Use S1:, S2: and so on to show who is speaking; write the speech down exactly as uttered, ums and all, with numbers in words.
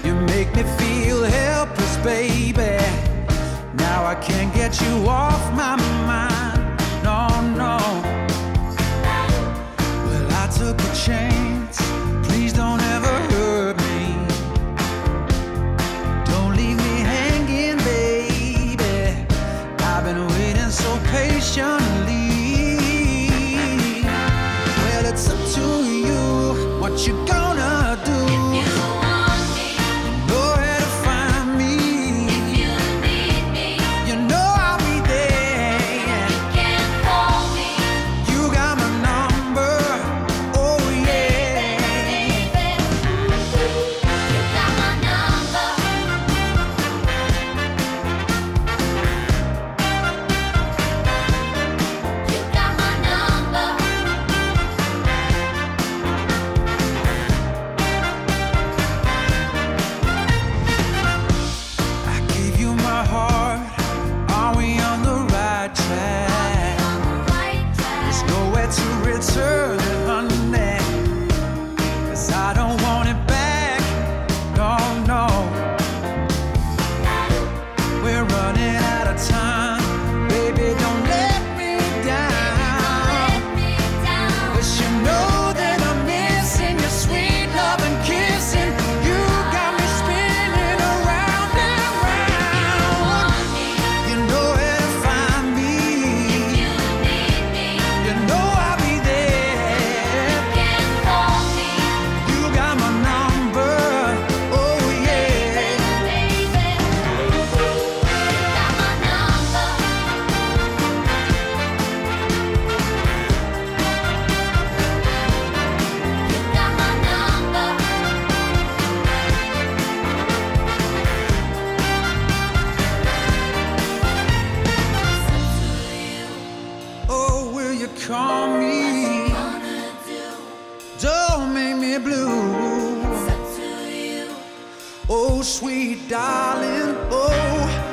S1: You make me feel helpless, baby. Now I can't get you off my mind. No, no. Well, I took a chance. Please don't ever hurt me. Don't leave me hanging, baby. I've been waiting so patiently. Well, it's up to you. What you gonna do?
S2: If you want me,
S1: know where to find me.
S2: if you need me,
S1: You know I'll be there.
S2: you can call me,
S1: You got my number. Oh yeah.
S2: baby. You got my number. You got my number.
S1: I gave you my heart. Are we on the right track?
S2: On the right
S1: There's
S2: track.
S1: nowhere to return it, honey. 'Cause I don't want it back. No, no. We're running out of time. Baby, don't let me down.
S2: Let me down.
S1: 'Cause you know that I'm missing your sweet love and kissing. You got me spinning around and round.
S2: Want me,
S1: You know where to find me.
S2: you need me,
S1: You know I'll be there.
S2: can call me,
S1: You got my number. Oh yeah.
S2: baby. You got my number. You got my number. It's up to you.
S1: Oh, will you call me?
S2: Wanna do?
S1: Don't make me blue.
S2: It's up to you.
S1: Oh, sweet darling. Oh,